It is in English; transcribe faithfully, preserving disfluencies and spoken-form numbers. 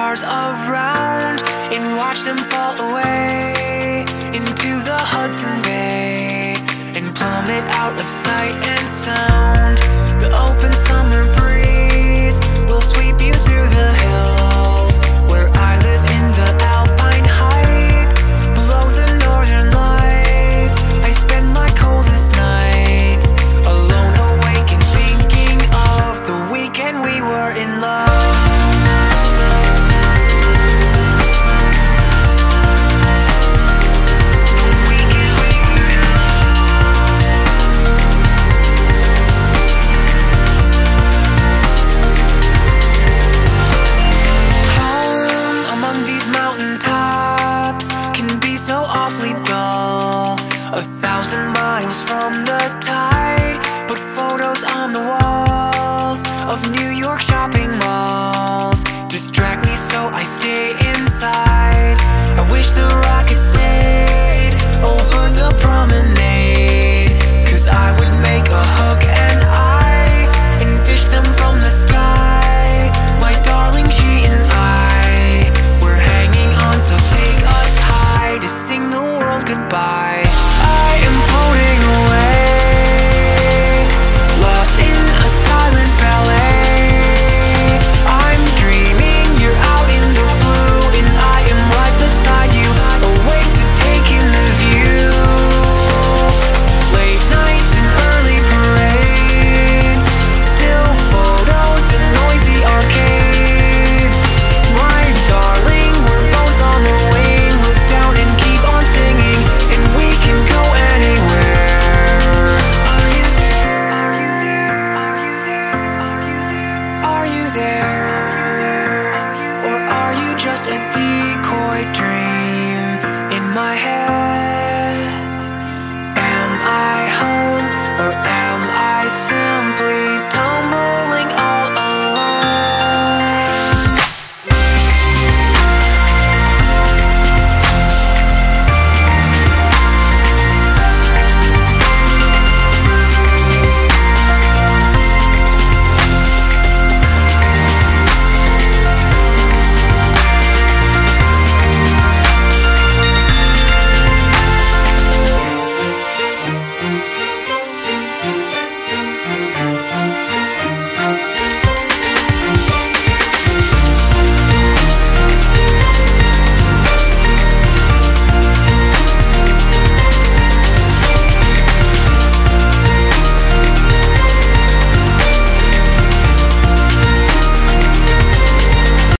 stars around and watch them fall away into the Hudson Bay and plummet out of sight and sound. The open summer breeze will sweep you through the hills where I live in the Alpine Heights. Below the northern lights, I spend my coldest nights alone, awake and thinking of the weekend we were in love. Miles from the tide, put photos on the walls of New York shopping malls. Distract me so I stay inside. I wish the rocket stayed over the promenade, 'cause I would make a hook and eye and fish them from the sky. My darling, she and I, we're hanging on, so take us high to sing the world goodbye. Just a decoy.